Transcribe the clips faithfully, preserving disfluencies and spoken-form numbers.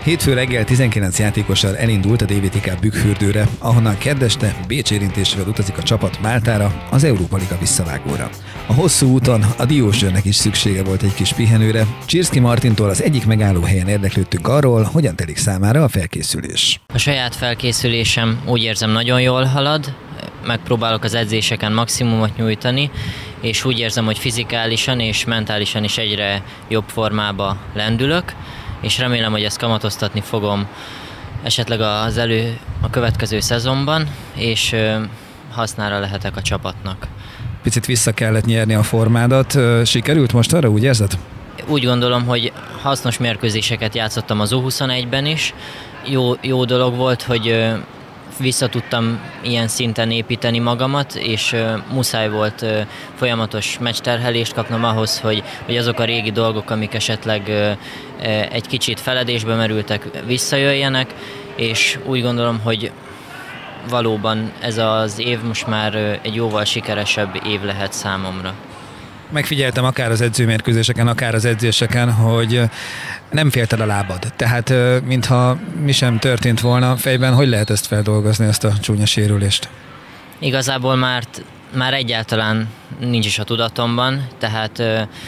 Hétfő reggel tizenkilenc játékossal elindult a dé vé té ká Bükkfürdőre, ahonnan kedd este Bécs érintésével utazik a csapat Máltára, az Európa Liga visszavágóra. A hosszú úton a Diósgyőrnek is szüksége volt egy kis pihenőre. Csirszky Martintól az egyik megállóhelyen érdeklődtünk arról, hogyan telik számára a felkészülés. A saját felkészülésem úgy érzem nagyon jól halad, megpróbálok az edzéseken maximumot nyújtani, és úgy érzem, hogy fizikálisan és mentálisan is egyre jobb formába lendülök, és remélem, hogy ezt kamatoztatni fogom esetleg az elő a következő szezonban, és hasznára lehetek a csapatnak. Picit vissza kellett nyerni a formádat. Sikerült most arra, úgy érzed? Úgy gondolom, hogy hasznos mérkőzéseket játszottam az U huszonegyben is. Jó, jó dolog volt, hogy vissza tudtam ilyen szinten építeni magamat, és muszáj volt folyamatos meccsterhelést kapnom ahhoz, hogy, hogy azok a régi dolgok, amik esetleg egy kicsit feledésbe merültek, visszajöjjenek, és úgy gondolom, hogy valóban ez az év most már egy jóval sikeresebb év lehet számomra. Megfigyeltem akár az edzőmérkőzéseken, akár az edzéseken, hogy nem félted a lábad. Tehát mintha mi sem történt volna fejben, hogy lehet ezt feldolgozni, ezt a csúnya sérülést? Igazából már, már egyáltalán nincs is a tudatomban, tehát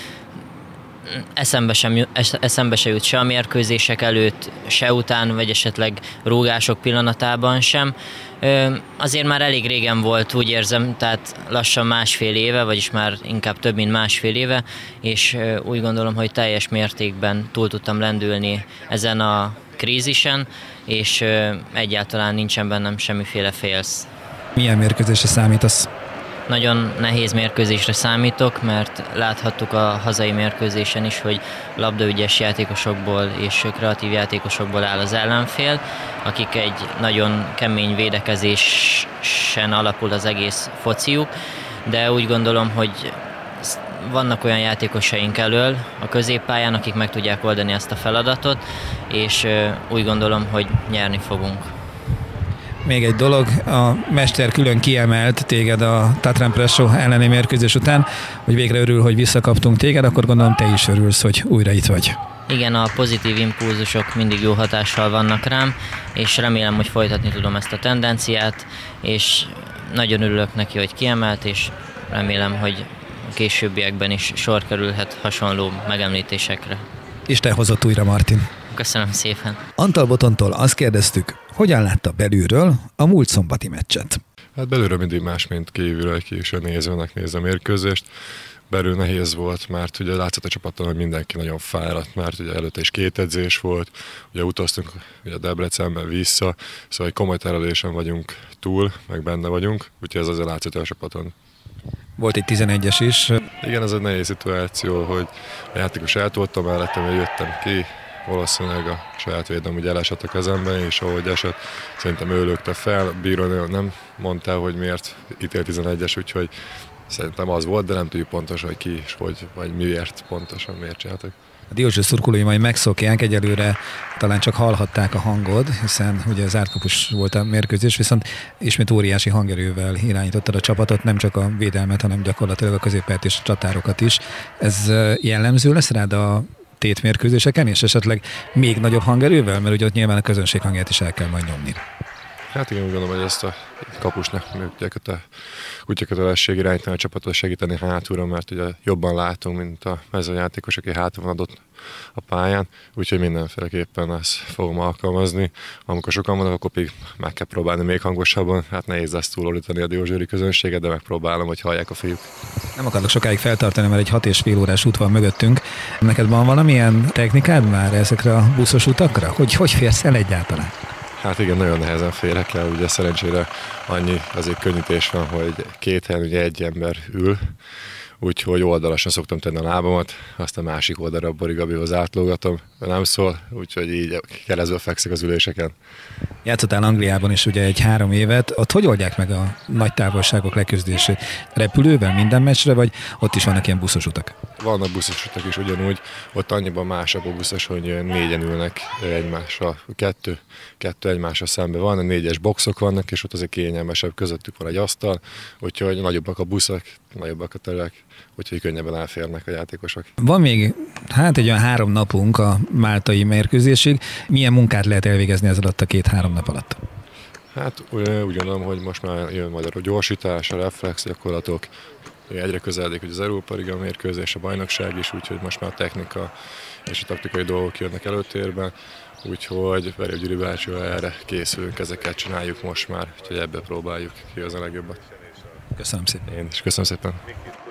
eszembe, sem, eszembe se jut se a mérkőzések előtt, se után, vagy esetleg rúgások pillanatában sem. Azért már elég régen volt, úgy érzem, tehát lassan másfél éve, vagyis már inkább több, mint másfél éve, és úgy gondolom, hogy teljes mértékben túl tudtam lendülni ezen a krízisen, és egyáltalán nincsen bennem semmiféle félsz. Milyen mérkőzésre számítasz? Nagyon nehéz mérkőzésre számítok, mert láthattuk a hazai mérkőzésen is, hogy labdaügyes játékosokból és kreatív játékosokból áll az ellenfél, akik egy nagyon kemény védekezésen alapul az egész fociuk, de úgy gondolom, hogy vannak olyan játékosaink elől a középpályán, akik meg tudják oldani ezt a feladatot, és úgy gondolom, hogy nyerni fogunk. Még egy dolog, a mester külön kiemelt téged a Tatran Prešov elleni mérkőzés után, hogy végre örül, hogy visszakaptunk téged, akkor gondolom te is örülsz, hogy újra itt vagy. Igen, a pozitív impulzusok mindig jó hatással vannak rám, és remélem, hogy folytatni tudom ezt a tendenciát, és nagyon örülök neki, hogy kiemelt, és remélem, hogy a későbbiekben is sor kerülhet hasonló megemlítésekre. Isten hozott újra, Martin. Köszönöm szépen. Antal Botontól azt kérdeztük, hogyan látta belülről a múlt szombati meccset? Hát belülről mindig más, mint kívülről, egy késő nézőnek néz a mérkőzést. Belül nehéz volt, mert ugye látszott a csapaton, hogy mindenki nagyon fáradt, mert ugye előtte is két edzés volt, ugye utaztunk ugye Debrecenben vissza, szóval egy komoly terelésen vagyunk túl, meg benne vagyunk, úgyhogy ez azért látszott a csapaton. Volt egy tizenegyes is. Igen, ez egy nehéz szituáció, hogy a játékos eltoltam mellettem, hogy jöttem ki, valószínűleg a saját védelem ugye elesett a kezemben, és ahogy esett, szerintem ő lökte fel, bíró nem mondta, hogy miért ítél tizenegyes, úgyhogy szerintem az volt, de nem tudjuk pontosan, hogy ki és hogy, vagy miért pontosan, miért csináltak. A Diósgyőr szurkolói majd megszokják, egyelőre talán csak hallhatták a hangod, hiszen ugye zárt kapus volt a mérkőzés, viszont ismét óriási hangerővel irányítottad a csapatot, nem csak a védelmet, hanem gyakorlatilag a középpályát és a csatárokat is. Ez jellemző lesz rád a tétmérkőzéseken, és esetleg még nagyobb hangerővel, mert ugye ott nyilván a közönség hangját is el kell majd nyomni. Hát igen, úgy gondolom, hogy ezt a kapusnak kutyakötelesség irányítani a csapatot, segíteni hátulra, mert ugye jobban látunk, mint a mezőjátékos, aki hátul van adott a pályán, úgyhogy mindenféleképpen ezt fogom alkalmazni. Amikor sokan vannak, akkor pedig meg kell próbálni még hangosabban, hát nehéz ezt túlolítani a diósgyőri közönséget, de megpróbálom, hogy hallják a fiúk. Nem akarok sokáig feltartani, mert egy hat és fél órás út van mögöttünk. Neked van valamilyen technikád már ezekre a buszos utakra? Hogy hogy férsz el egyáltalán? Hát igen, nagyon nehezen férek el, ugye szerencsére annyi azért könnyítés van, hogy két helyen ugye egy ember ül, úgyhogy oldalasan szoktam tenni a lábamat, azt a másik oldalra a Bori Gabihoz átlógatom, nem szól, úgyhogy így keresztül fekszek az üléseken. Játszottál Angliában is ugye egy három évet, ott hogy oldják meg a nagy távolságok leküzdését? Repülővel minden meccsre, vagy ott is vannak ilyen buszos utak? Vannak buszos utak is ugyanúgy, ott annyiban másabb a buszos, hogy négyen ülnek egymással, kettő, kettő egymással szemben van, négyes boxok vannak, és ott azért kényelmesebb, közöttük van egy asztal, úgyhogy nagyobbak a buszok, nagyobbak a terek, úgyhogy könnyebben elférnek a játékosok. Van még hát egy olyan három napunk a máltai mérkőzésig. Milyen munkát lehet elvégezni ez alatt a két-három nap alatt? Hát úgy gondolom, hogy most már jön majd a gyorsítás, a reflex gyakorlatok, egyre közeledik, hogy az Európa Liga mérkőzés, a bajnokság is, úgyhogy most már a technika és a taktikai dolgok jönnek előtérben, úgyhogy Verő Gyuri bácsival erre készülünk, ezeket csináljuk most már, úgyhogy ebbe próbáljuk ki az a legjobbat. Köszönöm szépen. Én is köszönöm szépen.